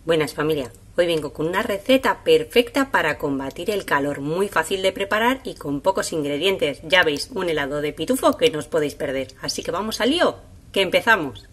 Buenas familia, hoy vengo con una receta perfecta para combatir el calor, muy fácil de preparar y con pocos ingredientes. Ya veis, un helado de pitufo que no os podéis perder. Así que vamos al lío, que empezamos.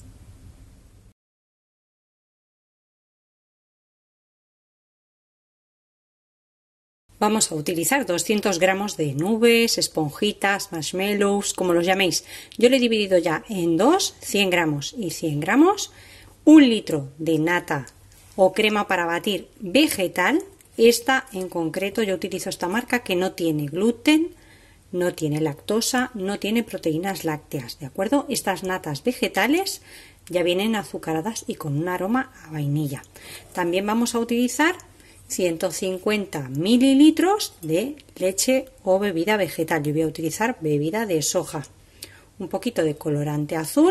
Vamos a utilizar 200 gramos de nubes, esponjitas, marshmallows, como los llaméis. Yo lo he dividido ya en dos, 100 gramos y 100 gramos, 1 litro de nata o crema para batir vegetal. Esta en concreto, yo utilizo esta marca que no tiene gluten, no tiene lactosa, no tiene proteínas lácteas, ¿de acuerdo? Estas natas vegetales ya vienen azucaradas y con un aroma a vainilla. También vamos a utilizar 150 mililitros de leche o bebida vegetal. Yo voy a utilizar bebida de soja, un poquito de colorante azul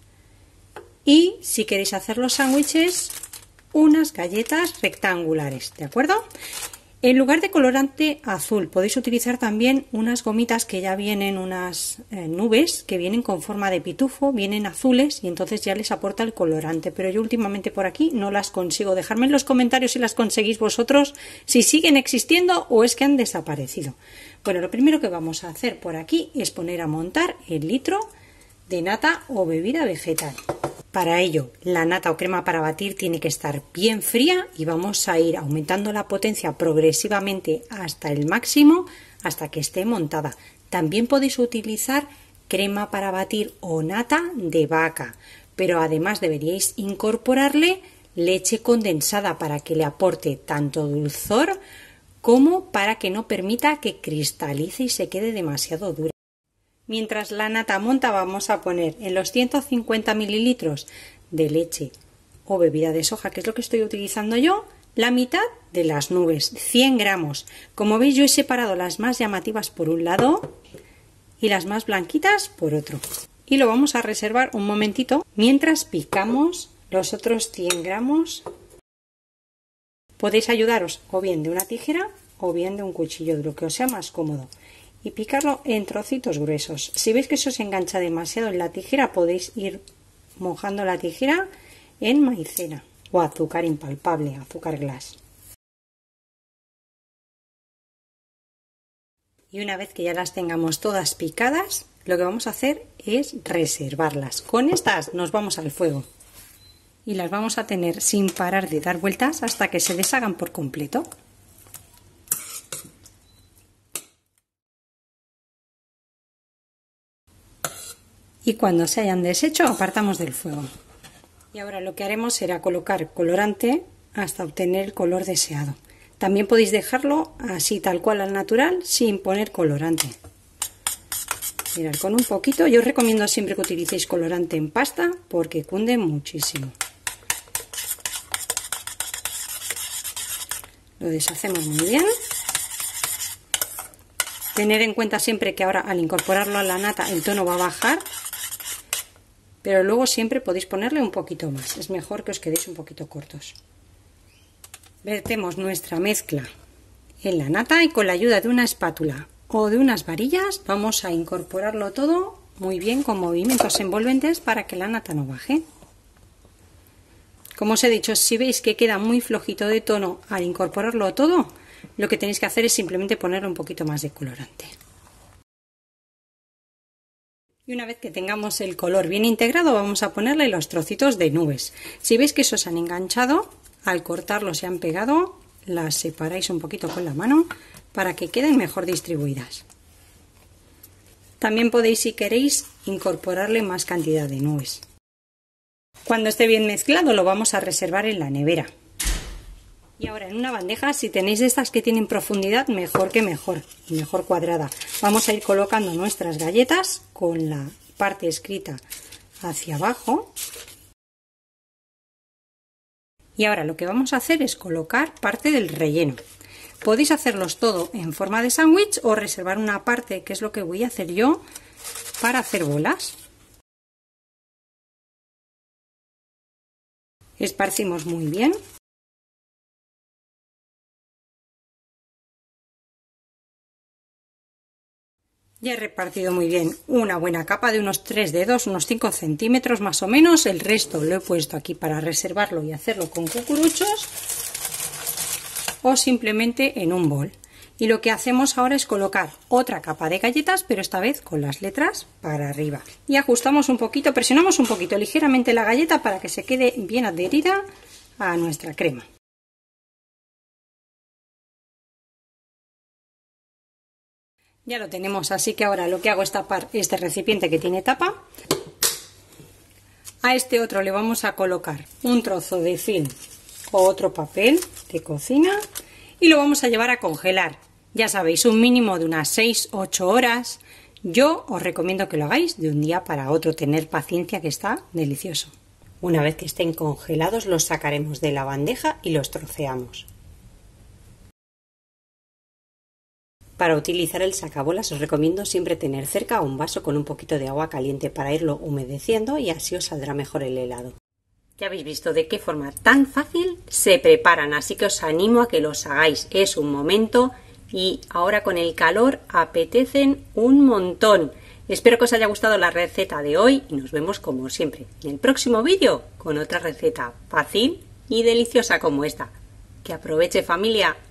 y, si queréis hacer los sándwiches, unas galletas rectangulares, ¿de acuerdo? En lugar de colorante azul podéis utilizar también unas gomitas que ya vienen, unas nubes que vienen con forma de pitufo, vienen azules y entonces ya les aporta el colorante, pero yo últimamente por aquí no las consigo. Dejadme en los comentarios si las conseguís vosotros, si siguen existiendo o es que han desaparecido. Bueno, lo primero que vamos a hacer por aquí es poner a montar el litro de nata o bebida vegetal. Para ello, la nata o crema para batir tiene que estar bien fría y vamos a ir aumentando la potencia progresivamente hasta el máximo, hasta que esté montada. También podéis utilizar crema para batir o nata de vaca, pero además deberíais incorporarle leche condensada para que le aporte tanto dulzor como para que no permita que cristalice y se quede demasiado dura. Mientras la nata monta, vamos a poner en los 150 mililitros de leche o bebida de soja, que es lo que estoy utilizando yo, la mitad de las nubes, 100 gramos. Como veis, yo he separado las más llamativas por un lado y las más blanquitas por otro. Y lo vamos a reservar un momentito mientras picamos los otros 100 gramos. Podéis ayudaros o bien de una tijera o bien de un cuchillo, de lo que os sea más cómodo, y picarlo en trocitos gruesos. Si veis que eso se engancha demasiado en la tijera, podéis ir mojando la tijera en maicena o azúcar impalpable, azúcar glass. Y una vez que ya las tengamos todas picadas, lo que vamos a hacer es reservarlas. Con estas nos vamos al fuego y las vamos a tener sin parar de dar vueltas hasta que se deshagan por completo. Y cuando se hayan deshecho, apartamos del fuego. Y ahora lo que haremos será colocar colorante hasta obtener el color deseado. También podéis dejarlo así tal cual al natural, sin poner colorante. Mirad, con un poquito, yo os recomiendo siempre que utilicéis colorante en pasta porque cunde muchísimo. Lo deshacemos muy bien. Tener en cuenta siempre que ahora al incorporarlo a la nata el tono va a bajar, pero luego siempre podéis ponerle un poquito más. Es mejor que os quedéis un poquito cortos. Vertemos nuestra mezcla en la nata y con la ayuda de una espátula o de unas varillas vamos a incorporarlo todo muy bien con movimientos envolventes para que la nata no baje. Como os he dicho, si veis que queda muy flojito de tono al incorporarlo todo, lo que tenéis que hacer es simplemente ponerle un poquito más de colorante. Y una vez que tengamos el color bien integrado, vamos a ponerle los trocitos de nubes. Si veis que esos se han enganchado, al cortarlos se han pegado, las separáis un poquito con la mano para que queden mejor distribuidas. También podéis, si queréis, incorporarle más cantidad de nubes. Cuando esté bien mezclado, lo vamos a reservar en la nevera. Y ahora en una bandeja, si tenéis de estas que tienen profundidad, mejor que mejor, y mejor cuadrada. Vamos a ir colocando nuestras galletas con la parte escrita hacia abajo. Y ahora lo que vamos a hacer es colocar parte del relleno. Podéis hacerlos todo en forma de sándwich o reservar una parte, que es lo que voy a hacer yo, para hacer bolas. Esparcimos muy bien. Ya he repartido muy bien una buena capa de unos 3 dedos, unos 5 centímetros más o menos. El resto lo he puesto aquí para reservarlo y hacerlo con cucuruchos o simplemente en un bol. Y lo que hacemos ahora es colocar otra capa de galletas, pero esta vez con las letras para arriba. Y ajustamos un poquito, presionamos un poquito ligeramente la galleta para que se quede bien adherida a nuestra crema. Ya lo tenemos, así que ahora lo que hago es tapar este recipiente que tiene tapa. A este otro le vamos a colocar un trozo de film o otro papel de cocina y lo vamos a llevar a congelar. Ya sabéis, un mínimo de unas 6-8 horas. Yo os recomiendo que lo hagáis de un día para otro, tener paciencia, que está delicioso. Una vez que estén congelados los sacaremos de la bandeja y los troceamos. Para utilizar el sacabolas os recomiendo siempre tener cerca un vaso con un poquito de agua caliente para irlo humedeciendo y así os saldrá mejor el helado. Ya habéis visto de qué forma tan fácil se preparan, así que os animo a que los hagáis. Es un momento y ahora con el calor apetecen un montón. Espero que os haya gustado la receta de hoy y nos vemos como siempre en el próximo vídeo con otra receta fácil y deliciosa como esta. Que aproveche, familia.